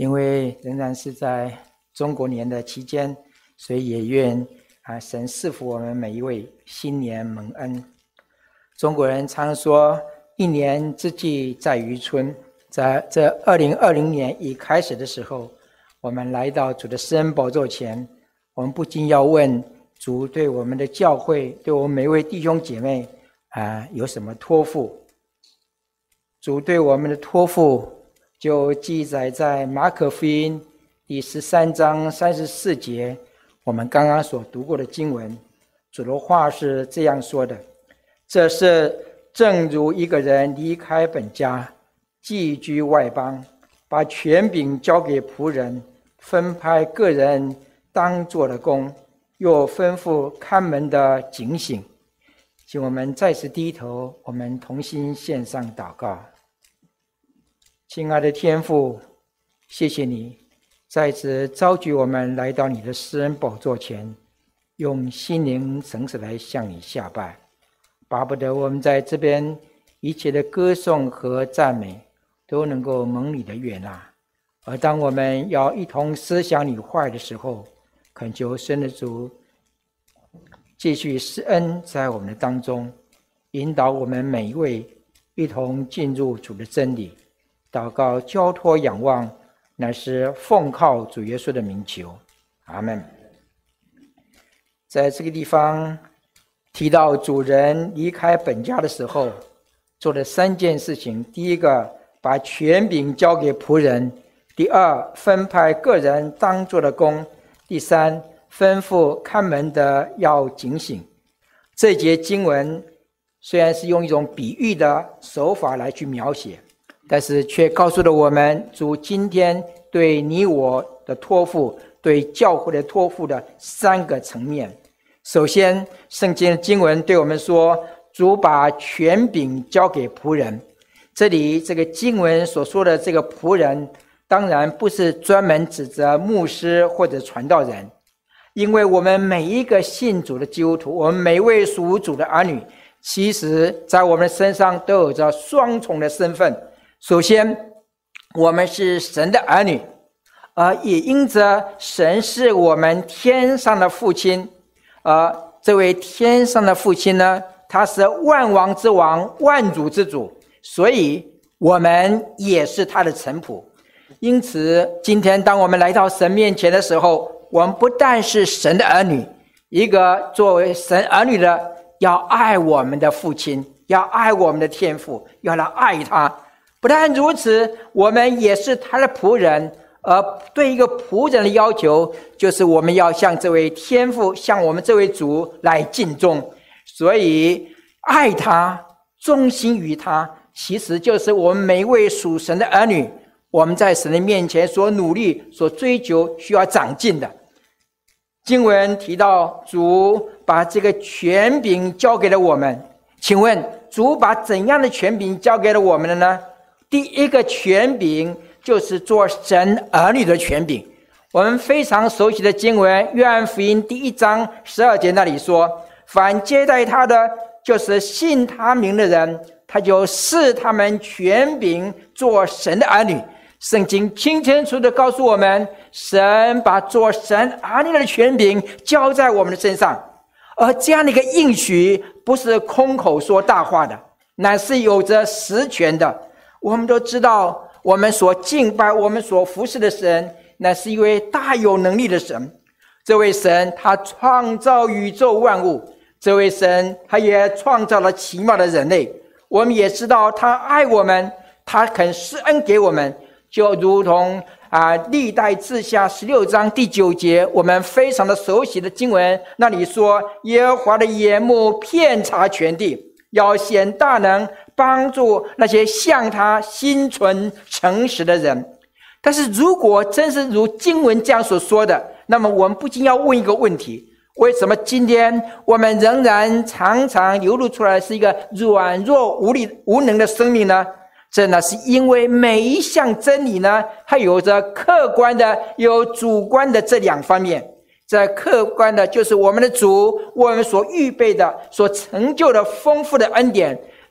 因为仍然是在中国年的期间，所以也愿神赐福我们每一位新年蒙恩。中国人常说一年之计在于春，在这2020年一开始的时候，我们来到主的施恩宝座前，我们不禁要问主对我们的教会，对我们每一位弟兄姐妹有什么托付。主对我们的托付就记载在马可福音第13章34节，我们刚刚所读过的经文。主的话是这样说的：这是正如一个人离开本家，寄居外邦，把权柄交给仆人，分派个人当做的工，又吩咐看门的警醒。请我们再次低头，我们同心献上祷告。亲爱的天父，谢谢你再次召集我们来到你的施恩宝座前，用心灵诚实来向你下拜。巴不得我们在这边一切的歌颂和赞美都能够蒙你的悦纳，而当我们要一同思想你话的时候，恳求神的主继续施恩在我们的当中，引导我们每一位一同进入主的真理。祷告交托仰望，乃是奉靠主耶稣的名求，阿们。在这个地方提到主人离开本家的时候做了3件事情：第一个，把权柄交给仆人；第二，分派个人当做的工；第三，吩咐看门的要警醒。这节经文虽然是用一种比喻的手法来去描写，但是却告诉了我们主今天对你我的托付，对教会的托付的3个层面。首先，圣经的经文对我们说，主把权柄交给仆人。这里这个经文所说的这个仆人，当然不是专门指着牧师或者传道人，因为我们每一个信主的基督徒，我们每位属主的儿女，其实在我们身上都有着双重的身份。首先，我们是神的儿女，而也因着神是我们天上的父亲，这位天上的父亲呢，他是万王之王，万主之主，所以我们也是他的臣仆。因此今天当我们来到神面前的时候，我们不但是神的儿女，一个作为神儿女的要爱我们的父亲，要爱我们的天父，要来爱他。不但如此，我们也是他的仆人，而对一个仆人的要求，就是我们要向这位天父，向我们这位主来敬重。所以爱他，忠心于他，其实就是我们每一位属神的儿女，我们在神的面前所努力、所追求、需要长进的。经文提到主把这个权柄交给了我们，请问主把怎样的权柄交给了我们了呢？第一个权柄就是做神儿女的权柄。我们非常熟悉的经文，约翰福音第1章12节那里说，凡接待他的，就是信他名的人，他就赐他们权柄做神的儿女。圣经清清楚楚地告诉我们，神把做神儿女的权柄交在我们的身上，而这样的一个应许不是空口说大话的，乃是有着实权的。我们都知道，我们所敬拜、我们所服侍的神，乃是一位大有能力的神。这位神他创造宇宙万物，这位神他也创造了奇妙的人类。我们也知道他爱我们，他肯施恩给我们，就如同历代志下16章第9节，我们非常的熟悉的经文，那里说，耶和华的眼目遍察全地，要显大能，帮助那些向他心存诚实的人。但是如果真是如经文这样所说的，那么我们不禁要问一个问题，为什么今天我们仍然常常流露出来是一个软弱无力无能的生命呢？这呢是因为每一项真理呢，它有着客观的有主观的这2方面。这客观的就是我们的主，我们所预备的、所成就的丰富的恩典，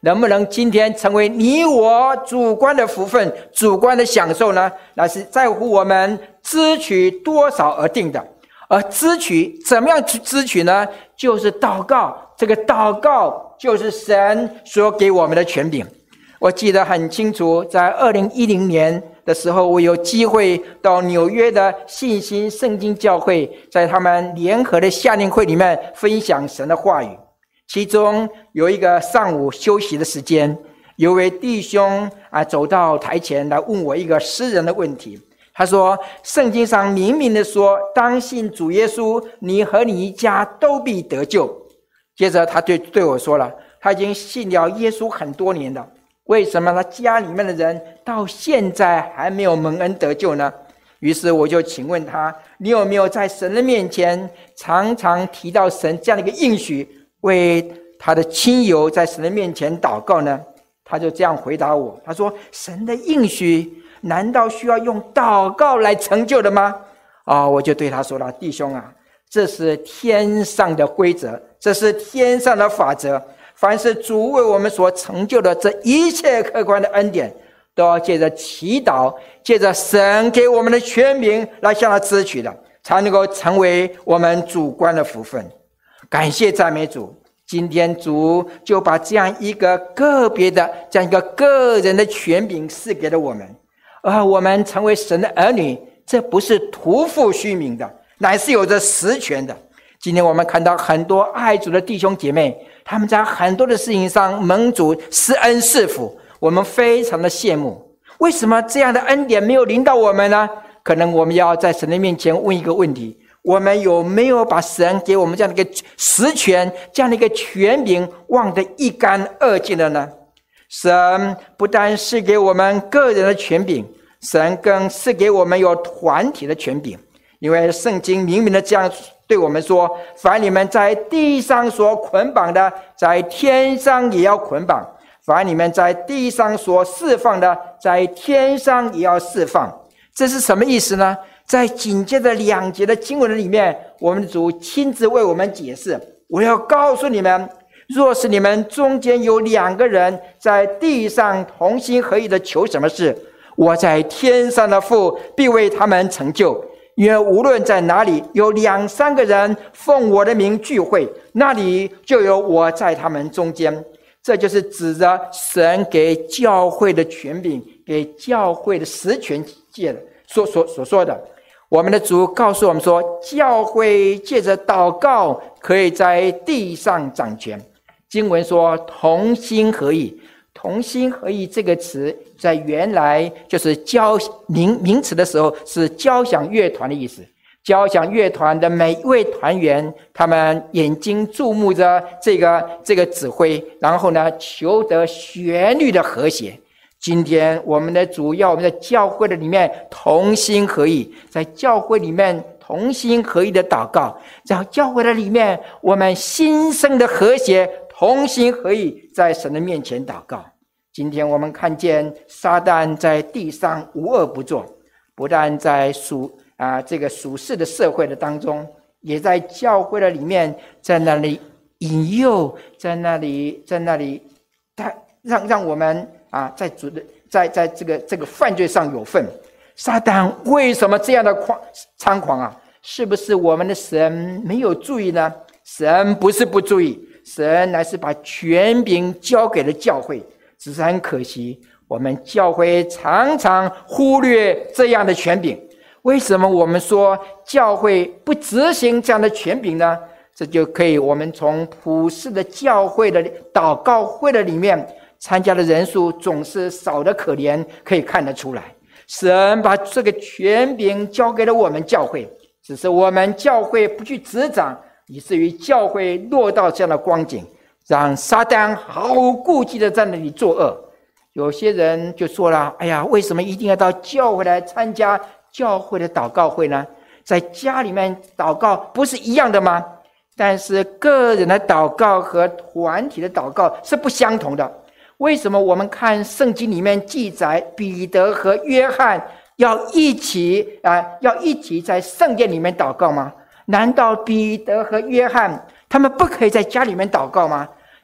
能不能今天成为你我主观的福分、主观的享受呢？那是在乎我们支取多少而定的。而支取怎么样去支取呢？就是祷告，这个祷告就是神所给我们的权柄。我记得很清楚，在2010年的时候，我有机会到纽约的信心圣经教会，在他们联合的夏令会里面分享神的话语。其中有一个上午休息的时间，有位弟兄走到台前来问我一个私人的问题。他说，圣经上明明的说，当信主耶稣，你和你一家都必得救。接着他对我说了，他已经信了耶稣很多年了，为什么他家里面的人到现在还没有蒙恩得救呢？于是我就请问他，你有没有在神的面前常常提到神这样的一个应许，为他的亲友在神的面前祷告呢？他就这样回答我，他说，神的应许难道需要用祷告来成就的吗？我就对他说了，弟兄啊，这是天上的规则，这是天上的法则，凡是主为我们所成就的这一切客观的恩典，都要借着祈祷，借着神给我们的权柄来向他支取的，才能够成为我们主观的福分。感谢赞美主，今天主就把这样一个个别的这样一个个人的权柄赐给了我们，而我们成为神的儿女，这不是徒负虚名的，乃是有着实权的。今天我们看到很多爱主的弟兄姐妹，他们在很多的事情上蒙主施恩赐福，我们非常的羡慕。为什么这样的恩典没有临到我们呢？可能我们要在神的面前问一个问题，我们有没有把神给我们这样的一个实权，这样的一个权柄忘得一干二净了呢？神不但是给我们个人的权柄，神更是给我们有团体的权柄。因为圣经明明的这样对我们说，凡你们在地上所捆绑的，在天上也要捆绑，凡你们在地上所释放的，在天上也要释放。这是什么意思呢？在紧接着2节的经文里面，我们的主亲自为我们解释，我要告诉你们，若是你们中间有2个人在地上同心合意的求什么事，我在天上的父必为他们成就。因为无论在哪里有2、3个人奉我的名聚会，那里就有我在他们中间。这就是指着神给教会的权柄，给教会的实权界的所说的。我们的主告诉我们说，教会借着祷告可以在地上掌权。经文说同心合意，同心合意这个词在原来就是名词的时候是交响乐团的意思。交响乐团的每一位团员，他们眼睛注目着这个指挥，然后呢求得旋律的和谐。今天我们的主要我们在教会的里面同心合意，在教会里面同心合意的祷告，在教会的里面我们心生的和谐，同心合意在神的面前祷告。今天我们看见撒旦在地上无恶不作，不但在这个属世的社会的当中，也在教会的里面，在那里引诱，在那里让我们在这个犯罪上有份。撒旦为什么这样的猖狂啊？是不是我们的神没有注意呢？神不是不注意，神乃是把权柄交给了教会。只是很可惜，我们教会常常忽略这样的权柄。为什么我们说教会不执行这样的权柄呢？这就可以我们从普世的教会的祷告会的里面，参加的人数总是少得可怜，可以看得出来。神把这个权柄交给了我们教会，只是我们教会不去执掌，以至于教会落到这样的光景，让撒旦毫无顾忌的在那里作恶。有些人就说了，哎呀，为什么一定要到教会来参加教会的祷告会呢？在家里面祷告不是一样的吗？但是个人的祷告和团体的祷告是不相同的。为什么我们看圣经里面记载彼得和约翰要一起在圣殿里面祷告吗？难道彼得和约翰他们不可以在家里面祷告吗？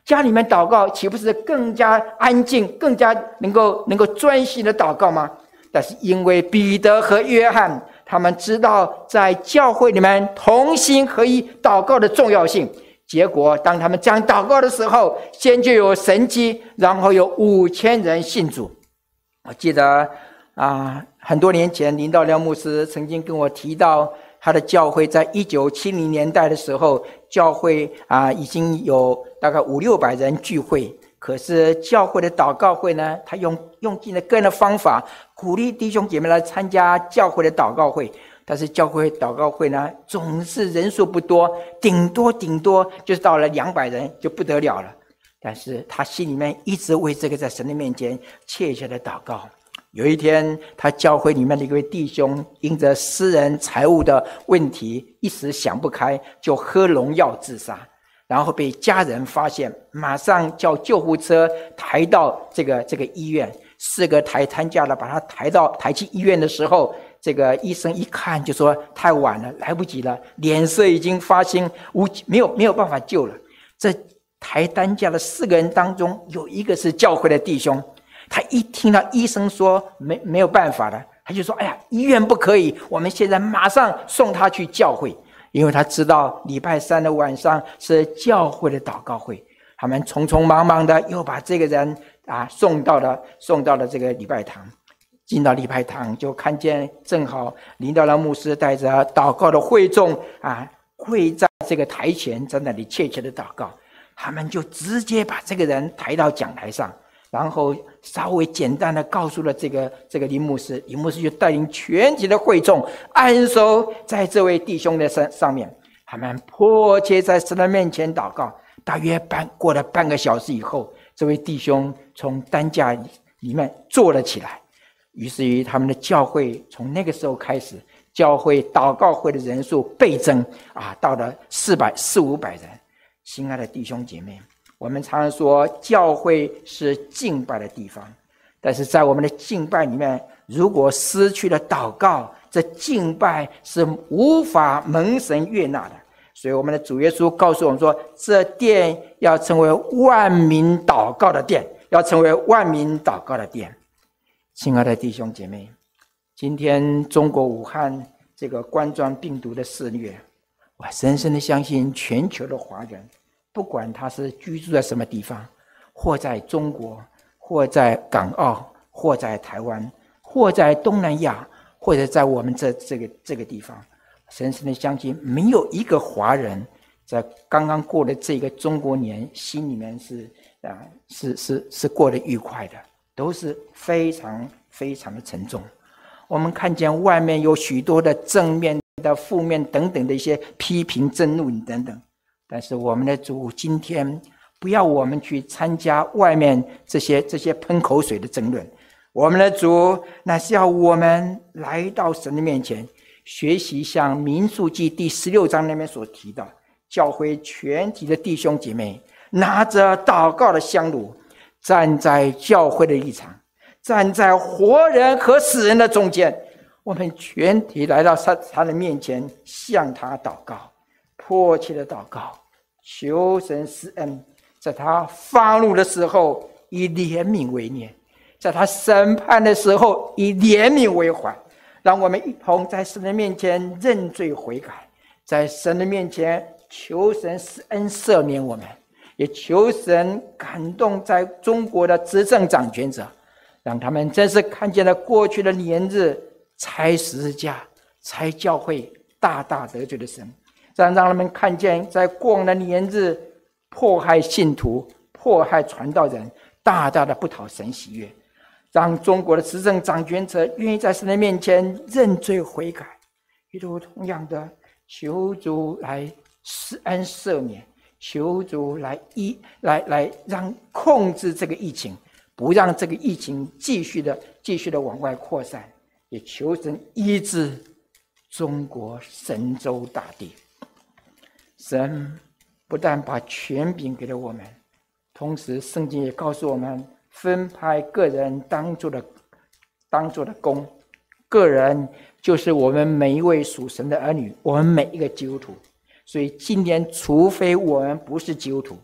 家里面祷告岂不是更加安静，更加能够专心的祷告吗？但是因为彼得和约翰他们知道在教会里面同心合一祷告的重要性，结果当他们这样祷告的时候，先就有神迹，然后有5000人信主。我记得很多年前林道亮牧师曾经跟我提到，他的教会在1970年代的时候，教会已经有大概500-600人聚会，可是教会的祷告会呢，他用尽了个人的方法鼓励弟兄姐妹来参加教会的祷告会，但是教会祷告会呢，总是人数不多，顶多就是到了200人就不得了了。但是他心里面一直为这个在神的面前切切的祷告。有一天，他教会里面的一位弟兄因着私人财务的问题一时想不开，就喝农药自杀，然后被家人发现，马上叫救护车抬到这个医院，4个抬担架的把他抬去医院的时候，这个医生一看就说太晚了，来不及了，脸色已经发青，没有办法救了。这抬担架的4个人当中，有一个是教会的弟兄，他一听到医生说没有办法了，他就说：“哎呀，医院不可以，我们现在马上送他去教会。”因为他知道礼拜3的晚上是教会的祷告会，他们匆匆忙忙的又把这个人送到了这个礼拜堂。进到礼拜堂就看见正好林道亮牧师带着祷告的会众跪在这个台前，在那里切切的祷告。他们就直接把这个人抬到讲台上，然后稍微简单的告诉了这个林牧师，林牧师就带领全体的会众安守在这位弟兄的上面，他们迫切在神的面前祷告。大约过了半个小时以后，这位弟兄从担架里面坐了起来，于是于他们的教会从那个时候开始，教会祷告会的人数倍增到了400-500人。亲爱的弟兄姐妹，我们常常说教会是敬拜的地方，但是在我们的敬拜里面，如果失去了祷告，这敬拜是无法蒙神悦纳的。所以我们的主耶稣告诉我们说，这殿要成为万民祷告的殿，要成为万民祷告的殿。亲爱的弟兄姐妹，今天中国武汉这个冠状病毒的肆虐，我深深的相信全球的华人，不管他是居住在什么地方，或在中国，或在港澳，或在台湾，或在东南亚，或者在我们这个地方，深深的相信没有一个华人在刚刚过的这个中国年心里面是过得愉快的，都是非常非常的沉重。我们看见外面有许多的正面的负面等等的一些批评争论等等，但是我们的主今天不要我们去参加外面这些喷口水的争论，我们的主那是要我们来到神的面前，学习像民数记第16章那边所提到，教会全体的弟兄姐妹拿着祷告的香炉，站在教会的立场，站在活人和死人的中间，我们全体来到他的面前，向他祷告，迫切的祷告，求神施恩，在他发怒的时候以怜悯为念，在他审判的时候以怜悯为怀。让我们一同在神的面前认罪悔改，在神的面前求神施恩赦免我们，也求神感动在中国的执政掌权者，让他们真是看见了过去的年日拆十字架、拆教会大大得罪的神，让他们看见在过往的年日迫害信徒、迫害传道人，大大的不讨神喜悦。让中国的执政掌权者愿意在神的面前认罪悔改，也都同样的求主来施恩赦免，求主来让控制这个疫情，不让这个疫情继续的往外扩散，也求神医治中国神州大地。神不但把权柄给了我们，同时圣经也告诉我们，分派个人当做的工，个人就是我们每一位属神的儿女，我们每一个基督徒。所以今年除非我们不是基督徒，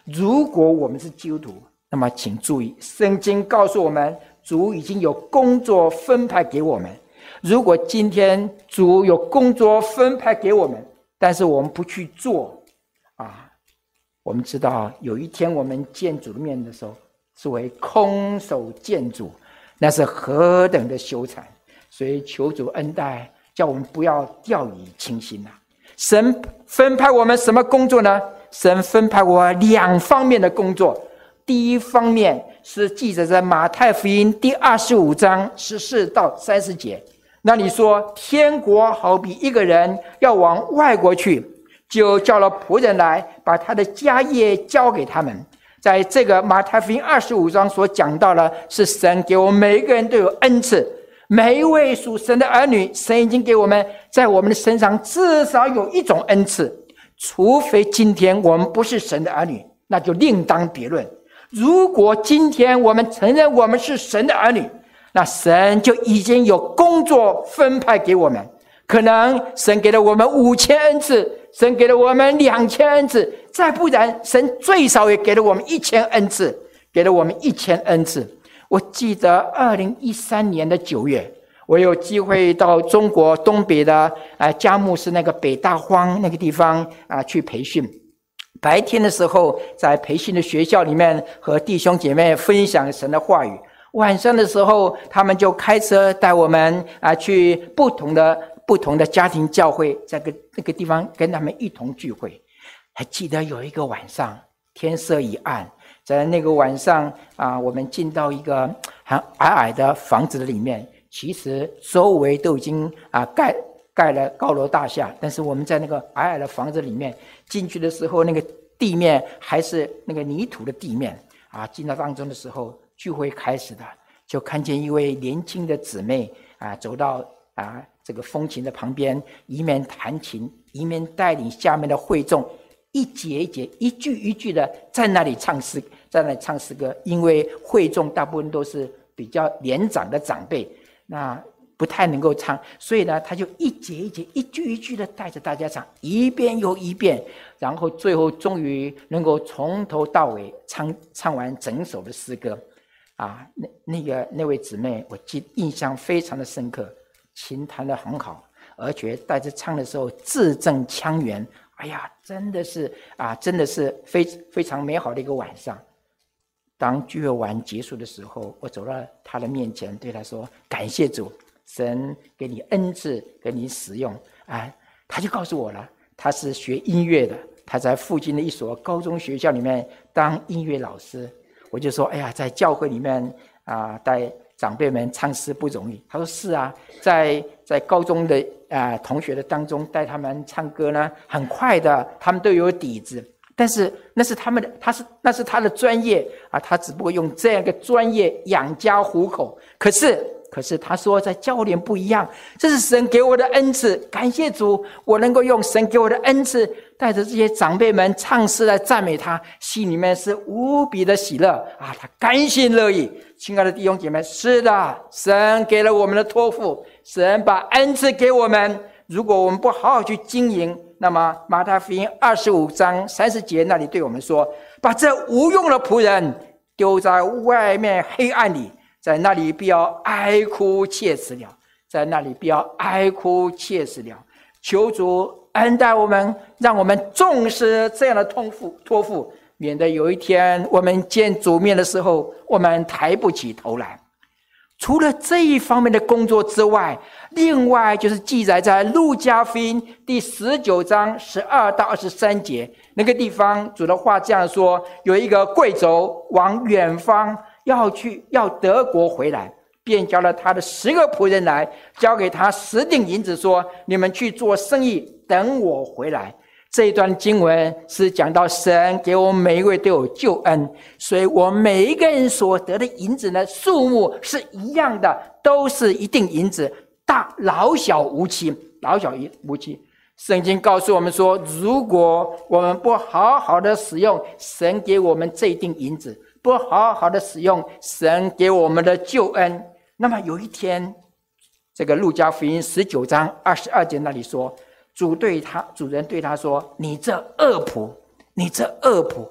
如果我们是基督徒，那么请注意，圣经告诉我们，主已经有工作分派给我们。如果今天主有工作分派给我们，但是我们不去做我们知道有一天我们见主的面的时候，是为空手见主，那是何等的羞惭。所以求主恩待，叫我们不要掉以轻心神分派我们什么工作呢？神分派我2方面的工作。第一方面是记载在马太福音第25章14到30节，那里说，天国好比一个人要往外国去，就叫了仆人来，把他的家业交给他们。在这个马太福音25章所讲到的是，神给我们每一个人都有恩赐，每一位属神的儿女，神已经给我们在我们的身上至少有一种恩赐，除非今天我们不是神的儿女，那就另当别论。如果今天我们承认我们是神的儿女，那神就已经有工作分派给我们。可能神给了我们5000恩赐，神给了我们2000恩赐，再不然神最少也给了我们1000恩赐，给了我们1000恩赐。我记得2013年的9月，我有机会到中国东北的佳木斯那个北大荒那个地方去培训。白天的时候在培训的学校里面和弟兄姐妹分享神的话语，晚上的时候他们就开车带我们去不同的家庭教会，在那个地方跟他们一同聚会。还记得有一个晚上天色已暗，在那个晚上我们进到一个很矮的房子里面，其实周围都已经盖了高楼大厦，但是我们在那个矮的房子里面进去的时候，那个地面还是那个泥土的地面进到当中的时候，聚会开始的，就看见一位年轻的姊妹走到这个风琴的旁边，一面弹琴，一面带领下面的会众一节一节、一句一句的在那里唱诗歌。因为会众大部分都是比较年长的长辈，那不太能够唱，所以呢，他就一节一节、一句一句的带着大家唱，一遍又一遍，然后最后终于能够从头到尾唱完整首的诗歌。那位姊妹，我印象非常的深刻，琴弹得很好，而且带着唱的时候字正腔圆。哎呀，真的是非常美好的一个晚上。当聚会完结束的时候，我走到他的面前，对他说：“感谢主，神给你恩赐，给你使用。”他就告诉我了，他是学音乐的，他在附近的一所高中学校里面当音乐老师。我就说：“哎呀，在教会里面带长辈们唱诗不容易。”他说：“是啊，在高中的同学的当中带他们唱歌呢，很快的，他们都有底子。但是那是他的专业他只不过用这样一个专业养家糊口。可是他说在教会里不一样，这是神给我的恩赐，感谢主，我能够用神给我的恩赐带着这些长辈们唱诗来赞美他，心里面是无比的喜乐他甘心乐意。亲爱的弟兄姐妹，是的，神给了我们的托付，神把恩赐给我们，如果我们不好好去经营，那么马太福音25章30节那里对我们说，把这无用的仆人丢在外面黑暗里，在那里必要哀哭切齿了，在那里必要哀哭切齿了。求主恩待我们，让我们重视这样的托付，免得有一天我们见主面的时候，我们抬不起头来。除了这一方面的工作之外，另外就是记载在路加福音第19章12到23节，那个地方主的话这样说：有一个贵胄往远方要德国回来，便叫了他的10个仆人来，交给他10锭银子，说：你们去做生意，等我回来。这一段经文是讲到神给我们每一位都有救恩，所以我们每一个人所得的银子呢，数目是一样的，都是一锭银子，老小无欺。圣经告诉我们说，如果我们不好好的使用神给我们这一锭银子，不好好的使用神给我们的救恩，那么有一天，这个路加福音19章22节那里说，主人对他说：你这恶仆，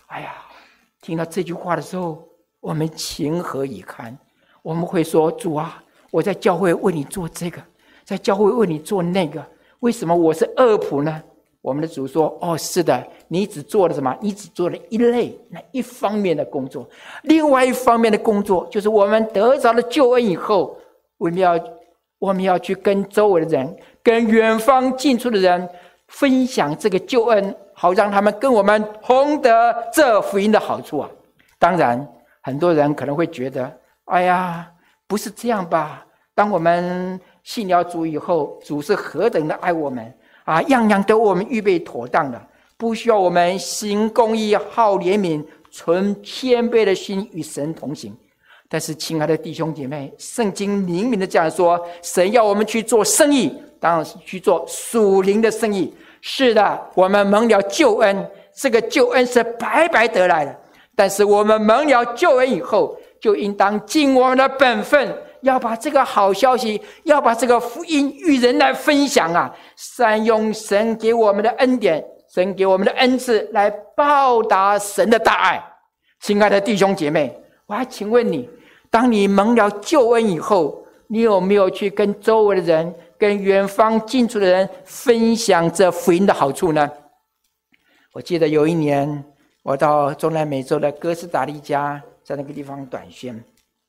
哎呀，听到这句话的时候，我们情何以堪？我们会说：主啊，我在教会为你做这个，在教会为你做那个，为什么我是恶仆呢？我们的主说：哦，是的，你只做了什么？你只做了一类那一方面的工作，另外一方面的工作就是我们得着了救恩以后，我们要去跟周围的人，跟远方近处的人分享这个救恩，好让他们跟我们同得这福音的好处啊！当然，很多人可能会觉得：哎呀，不是这样吧？当我们信了主以后，主是何等的爱我们啊！样样都为我们预备妥当的，不需要我们行公义、好怜悯、存谦卑的心与神同行。但是，亲爱的弟兄姐妹，圣经明明的这样说：神要我们去做生意，当然是去做属灵的生意。是的，我们蒙了救恩，这个救恩是白白得来的。但是我们蒙了救恩以后，就应当尽我们的本分，要把这个好消息，要把这个福音与人来分享啊！善用神给我们的恩典，神给我们的恩赐来报答神的大爱。亲爱的弟兄姐妹，我还请问你，当你蒙了救恩以后，你有没有去跟周围的人，跟远方近处的人分享这福音的好处呢？我记得有一年，我到中南美洲的哥斯达黎加，在那个地方短宣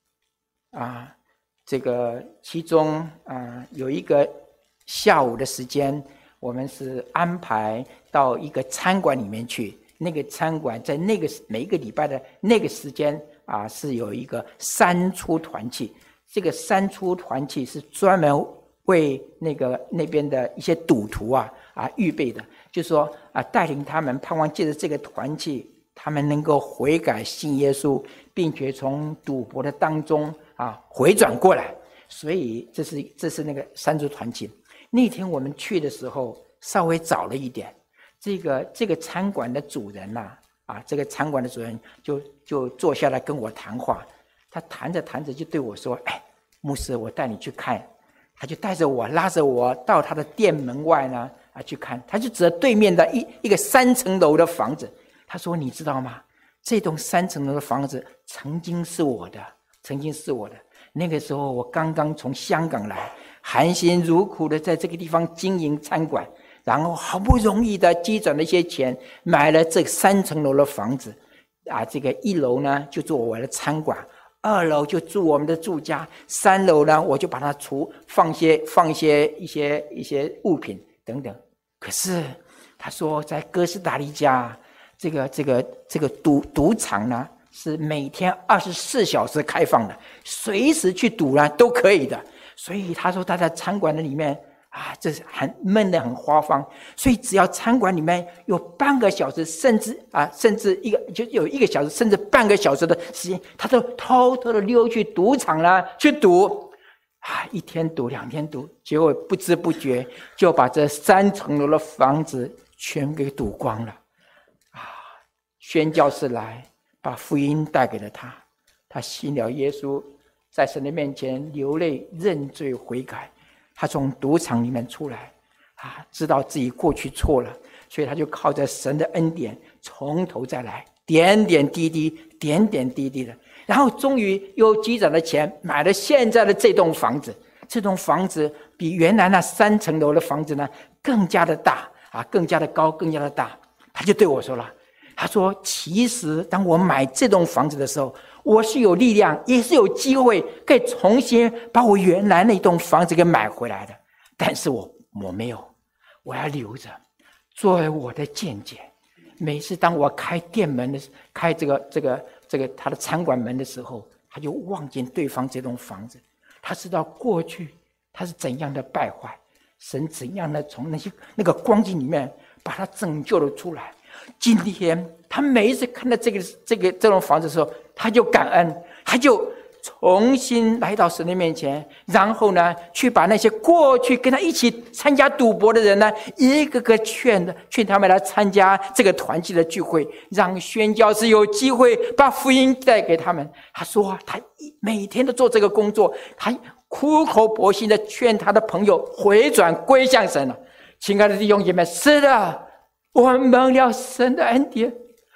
这个其中有一个下午的时间，我们是安排到一个餐馆里面去。那个餐馆在那个每一个礼拜的那个时间是有一个三出团契。这个三出团契是专门为那边的一些赌徒预备的，就是说带领他们，盼望借着这个团契，他们能够悔改信耶稣，并且从赌博的当中回转过来。所以这是那个三出团契。那天我们去的时候稍微早了一点，这个餐馆的主人这个餐馆的主人就坐下来跟我谈话。他谈着谈着就对我说：哎，牧师，我带你去看。他就带着我，拉着我到他的店门外呢去看。他就指着对面的一个3层楼的房子。他说：你知道吗？这栋3层楼的房子曾经是我的。那个时候我刚刚从香港来，含辛茹苦的在这个地方经营餐馆，然后好不容易的积攒了一些钱，买了这3层楼的房子这个1楼呢就做我的餐馆，2楼就住我们的住家，3楼呢我就把它放一些物品等等。可是他说在哥斯达黎加这个赌场呢是每天24小时开放的，随时去赌呢都可以的。所以他说他在餐馆的里面这是很闷得很花方，所以只要餐馆里面有半个小时，甚至有1个小时，甚至半个小时的时间，他都偷偷的溜去赌场啦去赌，1天赌2天赌，结果不知不觉就把这3层楼的房子全给赌光了。宣教士来把福音带给了他，他信了耶稣，在神的面前流泪认罪悔改。他从赌场里面出来知道自己过去错了，所以他就靠着神的恩典从头再来，点点滴滴的，然后终于又积攒了钱，买了现在的这栋房子。这栋房子比原来那3层楼的房子呢更加的大更加的高，更加的大。他就对我说了，他说其实当我买这栋房子的时候，我是有力量，也是有机会可以重新把我原来那栋房子给买回来的，但是我没有，我要留着作为我的见解。每次当我开店门的开这个他的餐馆门的时候，他就望见对方这栋房子，他知道过去他是怎样的败坏，神怎样的从那个光景里面把他拯救了出来。今天他每一次看到这栋房子的时候，他就感恩，他就重新来到神的面前，然后呢去把那些过去跟他一起参加赌博的人呢一个个劝他们来参加这个团契的聚会，让宣教士有机会把福音带给他们。他说他每天都做这个工作，他苦口婆心的劝他的朋友回转归向神了。亲爱的弟兄姐妹，是的，我们蒙了神的恩典，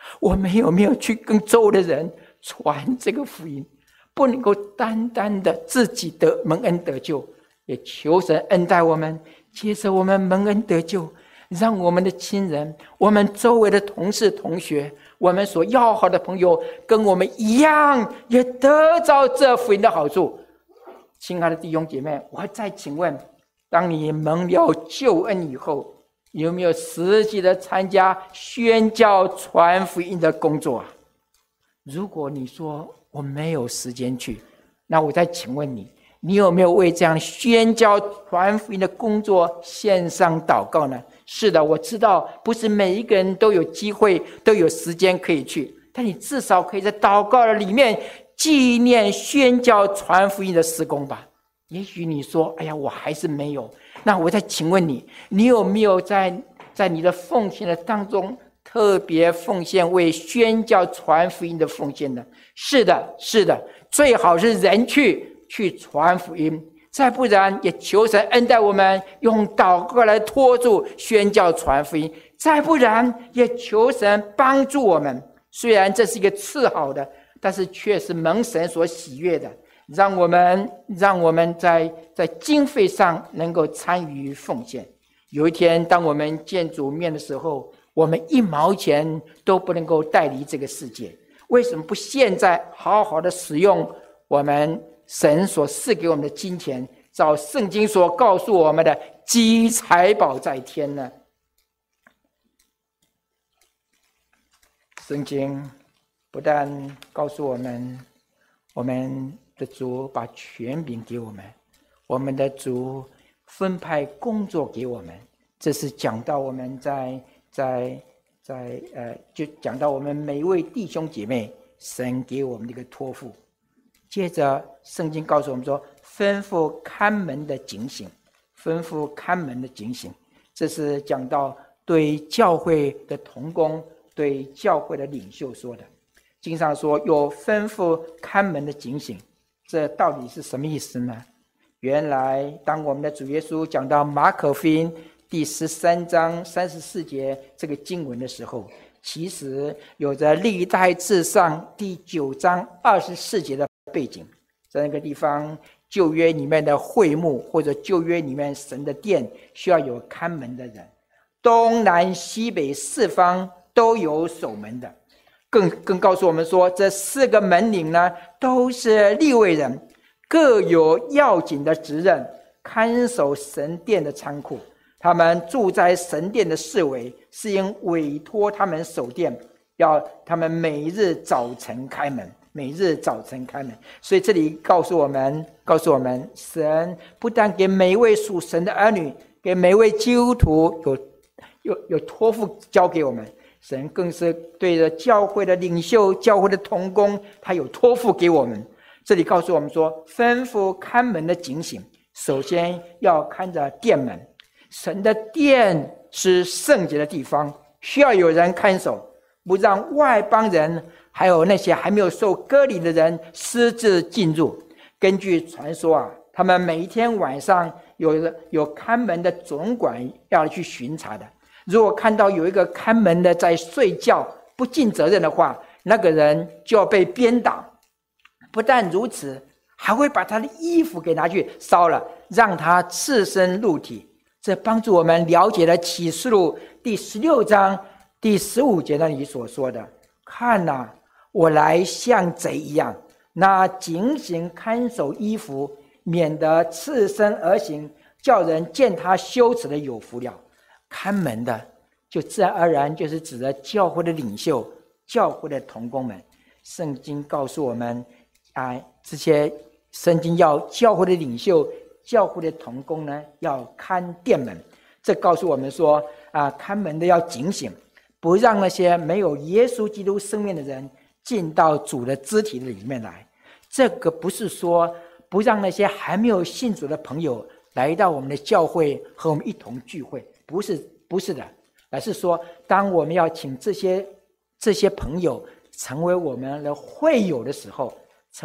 我们有没有去跟周围的人传这个福音？不能够单单的自己得蒙恩得救，也求神恩待我们，接着我们蒙恩得救，让我们的亲人，我们周围的同事同学，我们所要好的朋友跟我们一样，也得着这福音的好处。亲爱的弟兄姐妹，我再请问，当你蒙了救恩以后，有没有实际的参加宣教传福音的工作啊？如果你说我没有时间去，那我再请问你，你有没有为这样宣教传福音的工作献上祷告呢？是的，我知道不是每一个人都有机会都有时间可以去，但你至少可以在祷告的里面纪念宣教传福音的事工吧。也许你说哎呀，我还是没有，那我再请问你，你有没有在你的奉献的当中特别奉献为宣教传福音的奉献呢？是的，是的，最好是人去传福音，再不然也求神恩待我们，用祷告来托住宣教传福音，再不然也求神帮助我们。虽然这是一个次好的，但是却是蒙神所喜悦的，让我们在经费上能够参与奉献。有一天当我们见主面的时候，我们1毛钱都不能够带离这个世界，为什么不现在好好的使用我们神所赐给我们的金钱，照圣经所告诉我们的积财宝在天呢？圣经不但告诉我们，我们的主把权柄给我们，我们的主分派工作给我们，这是讲到我们就讲到我们每一位弟兄姐妹，神给我们的一个托付。接着圣经告诉我们说，吩咐看门的警醒，吩咐看门的警醒，这是讲到对教会的同工，对教会的领袖说的。经上说有吩咐看门的警醒，这到底是什么意思呢？原来当我们的主耶稣讲到马可福音第13章34节这个经文的时候，其实有着历代志上第9章24节的背景。在那个地方，旧约里面的会幕或者旧约里面神的殿需要有看门的人，东南西北4方都有守门的。更告诉我们说，这4个门领呢，都是利未人，各有要紧的职任，看守神殿的仓库。他们住在神殿的四围，是因委托他们守殿，要他们每日早晨开门，每日早晨开门。所以这里告诉我们，神不但给每一位属神的儿女，给每一位基督徒有托付交给我们，神更是对着教会的领袖、教会的同工，他有托付给我们。这里告诉我们说，吩咐看门的警醒，首先要看着殿门。神的殿是圣洁的地方，需要有人看守，不让外邦人还有那些还没有受割礼的人私自进入。根据传说啊，他们每一天晚上有看门的总管要去巡查的，如果看到有一个看门的在睡觉不尽责任的话，那个人就要被鞭打。不但如此，还会把他的衣服给拿去烧了，让他赤身露体。这帮助我们了解了启示录第16章第15节那里所说的，看啊，我来像贼一样，那警醒看守衣服，免得赤身而行，叫人见他羞耻的有福了。看门的就自然而然就是指着教会的领袖、教会的同工们。圣经告诉我们这些圣经要教会的领袖、教会的同工呢，要看殿门。这告诉我们说看门的要警醒，不让那些没有耶稣基督生命的人进到主的肢体里面来。这个不是说不让那些还没有信主的朋友来到我们的教会和我们一同聚会，不是的，而是说当我们要请这些朋友成为我们的会友的时候，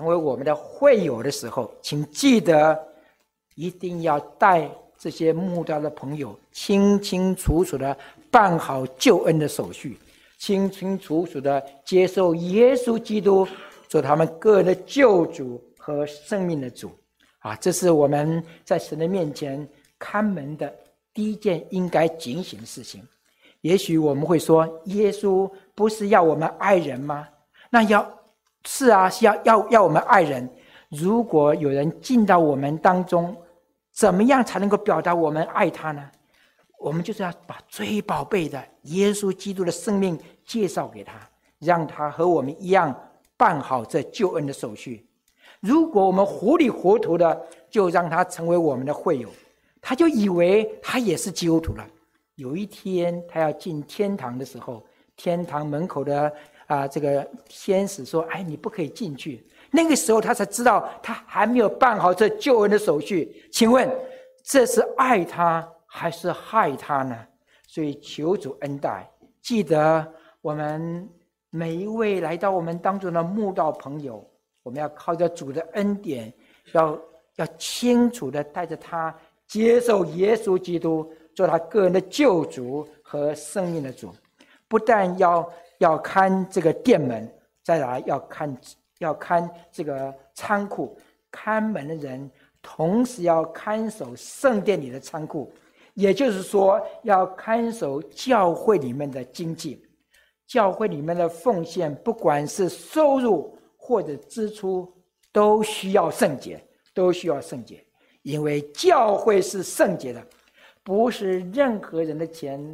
请记得一定要带这些慕道的朋友清清楚楚的办好救恩的手续。 清清楚楚的接受耶稣基督做他们个人的救主和生命的主。这是我们在神的面前看门的第一件应该警醒的事情。也许我们会说，耶稣不是要我们爱人吗？那是要我们爱人。如果有人进到我们当中，怎么样才能够表达我们爱他呢？我们就是要把最宝贝的耶稣基督的生命介绍给他，让他和我们一样办好这救恩的手续。如果我们糊里糊涂的就让他成为我们的会友，他就以为他也是基督徒了。有一天他要进天堂的时候，天堂门口的这个天使说，你不可以进去。那个时候他才知道他还没有办好这救恩的手续。请问这是爱他还是害他呢？所以求主恩待，记得我们每一位来到我们当中的慕道朋友，我们要靠着主的恩典，要清楚的带着他接受耶稣基督做他个人的救主和生命的主。不但要看这个店门，再来要看这个仓库。看门的人同时要看守圣殿里的仓库，也就是说要看守教会里面的经济。教会里面的奉献，不管是收入或者支出，都需要圣洁，因为教会是圣洁的，不是任何人的钱，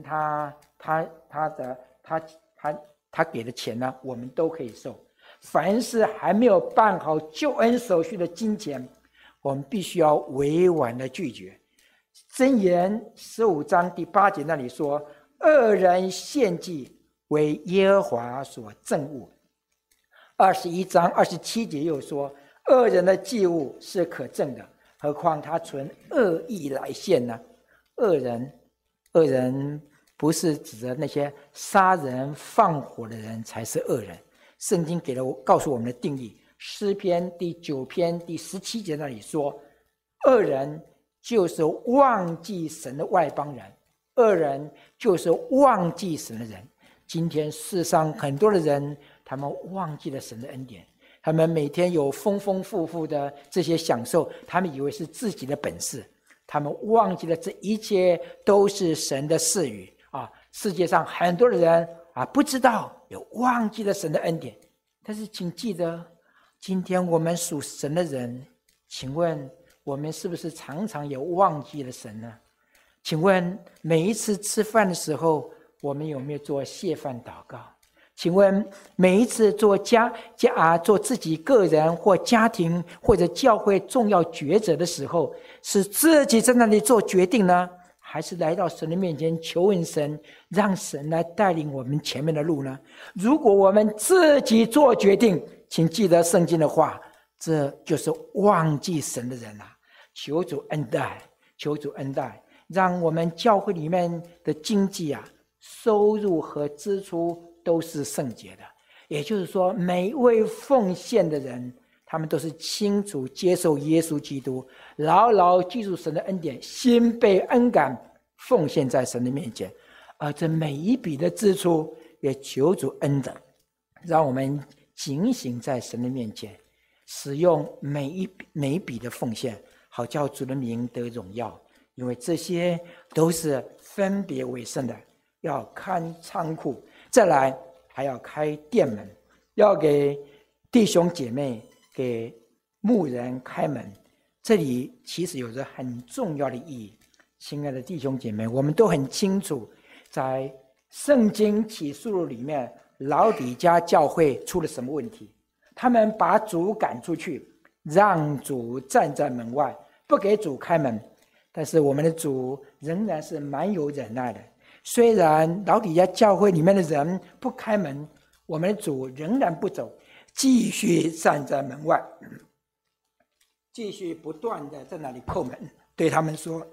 他给的钱呢，我们都可以收。凡是还没有办好救恩手续的金钱，我们必须要委婉的拒绝。箴言15章第8节那里说，恶人献祭为耶和华所憎恶。21章27节又说，恶人的祭物是可憎的，何况他存恶意来献呢？恶人不是指的那些杀人放火的人才是恶人。圣经告诉我们的定义，诗篇第9篇第17节那里说，恶人就是忘记神的外邦人，恶人就是忘记神的人。今天世上很多的人，他们忘记了神的恩典，他们每天有丰丰富富的这些享受，他们以为是自己的本事，他们忘记了这一切都是神的赐予。世界上很多的人不知道，也忘记了神的恩典。但是请记得，今天我们属神的人，请问我们是不是常常也忘记了神呢？请问每一次吃饭的时候，我们有没有做谢饭祷告？请问每一次做自己个人或家庭或者教会重要抉择的时候，是自己在那里做决定呢，还是来到神的面前求问神，让神来带领我们前面的路呢？如果我们自己做决定，请记得圣经的话，这就是忘记神的人了。求主恩待，让我们教会里面的经济收入和支出都是圣洁的。也就是说，每一位奉献的人，他们都是清楚接受耶稣基督，牢牢记住神的恩典，心被恩感，奉献在神的面前。而这每一笔的支出，也求主恩等，让我们警醒在神的面前，使用每一笔的奉献，好叫主的名得荣耀。因为这些都是分别为圣的，要看仓库，再来还要开店门，要给弟兄姐妹、给牧人开门。这里其实有着很重要的意义。亲爱的弟兄姐妹，我们都很清楚，在圣经启示录里面，老底嘉教会出了什么问题？他们把主赶出去，让主站在门外，不给主开门。但是我们的主仍然是蛮有忍耐的，虽然老底嘉教会里面的人不开门，我们的主仍然不走，继续站在门外，继续不断的在那里叩门，对他们说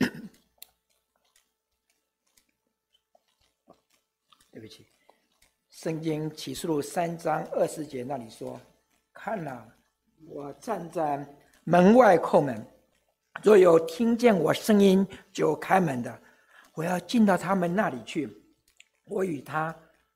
对不起，圣经启示录3章20节那里说，看哪，我站在门外叩门，若有听见我声音就开门的，我要进到他们那里去，我与他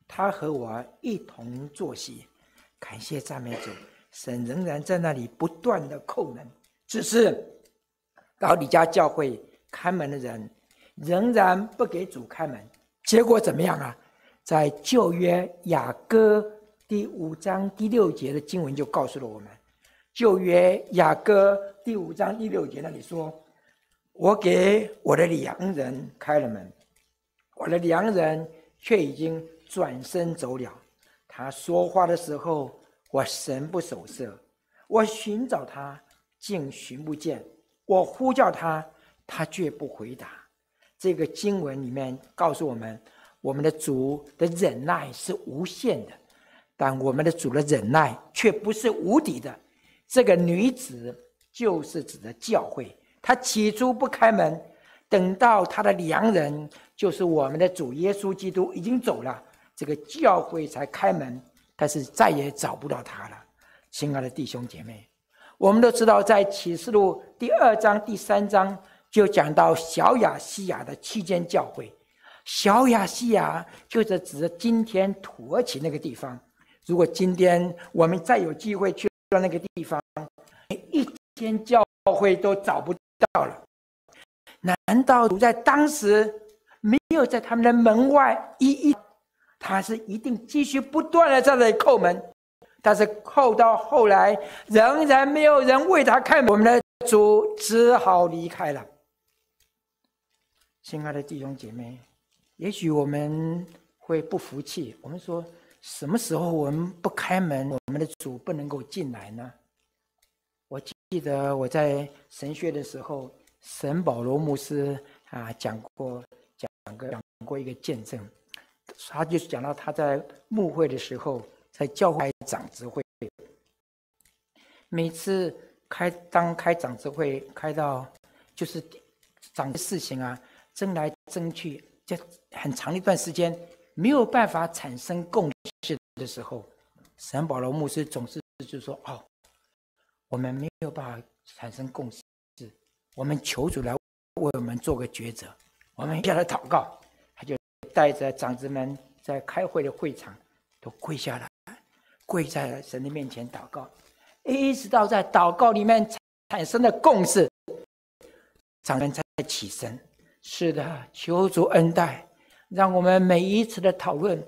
他和我一同坐席。感谢赞美主，神仍然在那里不断的叩门，只是老底嘉教会开门的人仍然不给主开门。结果怎么样啊？在旧约雅歌第5章第6节的经文就告诉了我们，旧约雅歌第5章第6节那里说，我给我的良人开了门，我的良人却已经转身走了。他说话的时候，我神不守舍，我寻找他，竟寻不见，我呼叫他，他却不回答。这个经文里面告诉我们，我们的主的忍耐是无限的，但我们的主的忍耐却不是无敌的。这个女子就是指的教会，她起初不开门，等到她的良人就是我们的主耶稣基督已经走了，这个教会才开门，但是再也找不到他了。亲爱的弟兄姐妹，我们都知道在启示录第2章第3章就讲到小亚细亚的7间教会。小亚细亚就是指着今天土耳其那个地方。如果今天我们再有机会去到那个地方，一间教会都找不到了。难道主在当时没有在他们的门外他是一定继续不断的在那里叩门，但是叩到后来仍然没有人为他开门，我们的主只好离开了。亲爱的弟兄姐妹，也许我们会不服气，我们说什么时候我们不开门，我们的主不能够进来呢？我记得我在神学的时候，沈保罗牧师讲过一个见证，他就是讲到他在牧会的时候，在教会长执会，每次开长执会开到就是长的事情争来争去，就很长一段时间没有办法产生共识的时候，沈保罗牧师总是就说我们没有办法产生共识，我们求主来为我们做个抉择，我们向他祷告。他就带着长子们在开会的会场都跪下来，跪在神的面前祷告，一直到在祷告里面产生了共识，长人才起身。是的，求主恩待，让我们每一次的讨论，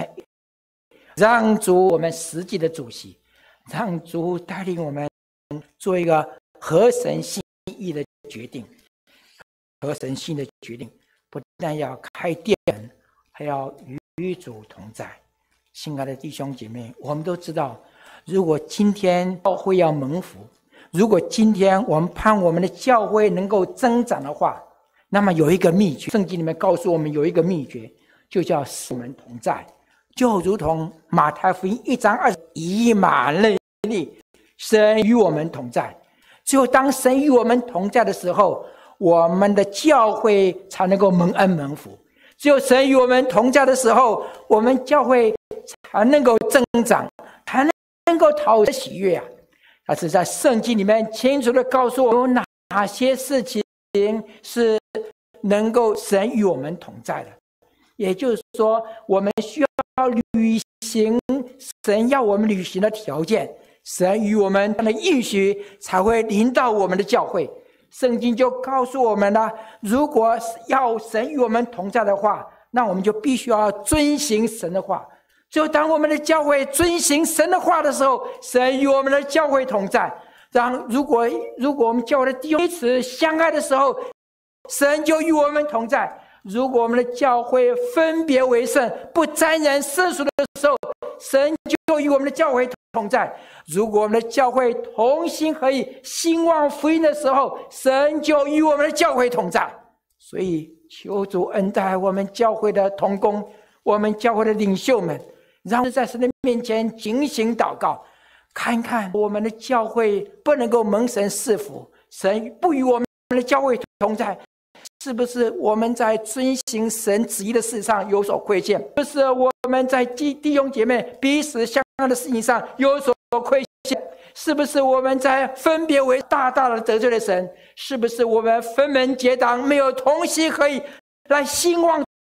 让主我们实际的主席，让主带领我们做一个合神心意的决定。合神心的决定不但要开店，还要与主同在。亲爱的弟兄姐妹，我们都知道，如果今天教会要蒙福，如果今天我们盼我们的教会能够增长的话，那么有一个秘诀，圣经里面告诉我们有一个秘诀，就叫使我们同在，就如同马太福音1章20，以马内利，神与我们同在。只有当神与我们同在的时候，我们的教会才能够蒙恩蒙福。只有神与我们同在的时候，我们教会才能够增长，才能够讨神喜悦但是在圣经里面清楚的告诉我们有哪些事情是能够神与我们同在的。也就是说，我们需要履行神要我们履行的条件，神与我们的应许才会临到我们的教会。圣经就告诉我们了，如果要神与我们同在的话，那我们就必须要遵行神的话。只有当我们的教会遵行神的话的时候，神与我们的教会同在。如果我们教会的弟兄彼此相爱的时候，神就与我们同在。如果我们的教会分别为圣，不沾染世俗的时候，神就与我们的教会同在。如果我们的教会同心合意兴旺福音的时候，神就与我们的教会同在。所以求主恩待我们教会的同工，我们教会的领袖们，让我们在神的面前警醒祷告，看看我们的教会不能够蒙神赐福，神不与我们的教会同在，是不是我们在遵行神旨意的事上有所亏欠？不是我们在弟兄姐妹彼此相爱的事情上有所亏欠？是不是我们在分别为大大的得罪了神？是不是我们分门结党，没有同心合意来兴旺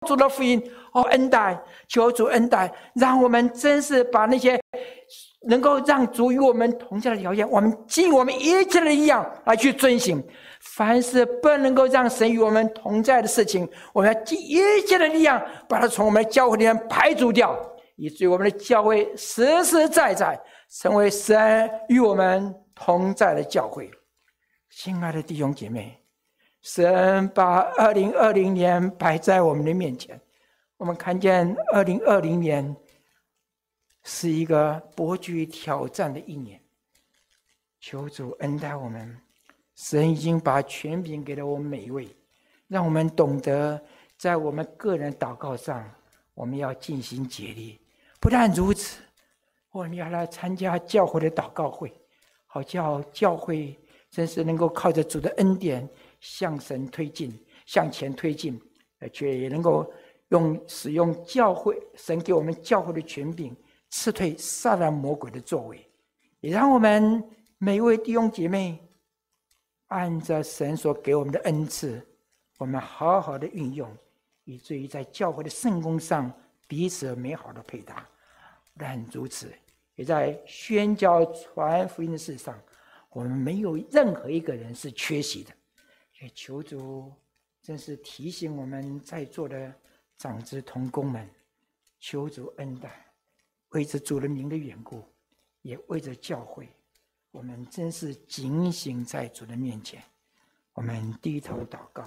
主的福音，恩待，求主恩待，让我们真是把那些能够让主与我们同在的条件，我们尽我们一切的力量来去遵行。凡是不能够让神与我们同在的事情，我们要尽一切的力量把它从我们的教会里面排除掉，以至于我们的教会实实在在成为神与我们同在的教会。亲爱的弟兄姐妹，神把2020年摆在我们的面前，我们看见2020年是一个颇具挑战的一年。求主恩待我们，神已经把权柄给了我们每一位，让我们懂得在我们个人祷告上，我们要尽心竭力。不但如此，我们要来参加教会的祷告会，好叫教会真是能够靠着主的恩典向神推进，向前推进，而且也能够使用教会神给我们教会的权柄，斥退撒旦魔鬼的作为，也让我们每一位弟兄姐妹按着神所给我们的恩赐，我们好好的运用，以至于在教会的圣工上彼此美好的配搭。不但如此，也在宣教传福音的事上，我们没有任何一个人是缺席的。也求主真是提醒我们在座的长子同工们，求主恩待，为着主的名的缘故，也为着教会，我们真是警醒在主的面前。我们低头祷告。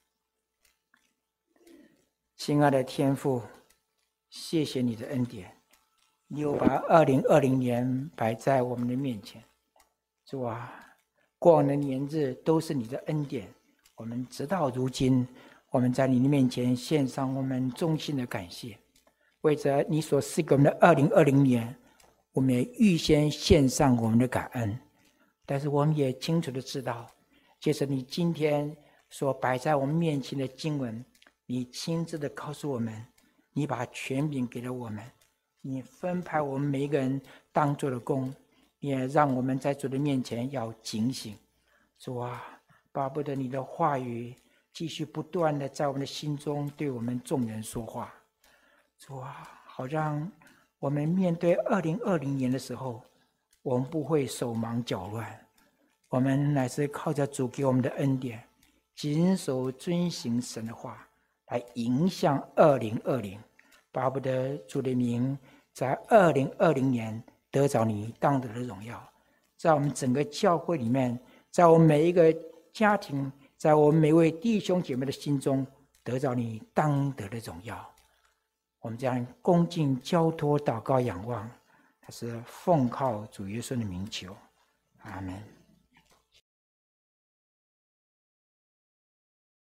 亲爱的天父，谢谢你的恩典，你又把2020年摆在我们的面前。主啊，过往的年日都是你的恩典，我们直到如今，我们在你的面前献上我们衷心的感谢。为着你所赐给我们的2020年，我们也预先献上我们的感恩。但是我们也清楚的知道，借着你今天所摆在我们面前的经文，你亲自的告诉我们，你把权柄给了我们，你分派我们每一个人当做的工，也让我们在主的面前要警醒。主啊，巴不得你的话语继续不断的在我们的心中对我们众人说话。主啊，好让我们面对2020年的时候，我们不会手忙脚乱，我们乃是靠着主给我们的恩典，谨守遵行神的话，来迎向2020。巴不得主的名在2020年得着你当得的荣耀，在我们整个教会里面，在我们每一个家庭，在我们每位弟兄姐妹的心中得着你当得的荣耀。我们将恭敬交托祷告仰望，它是奉靠主耶稣的名求，阿们。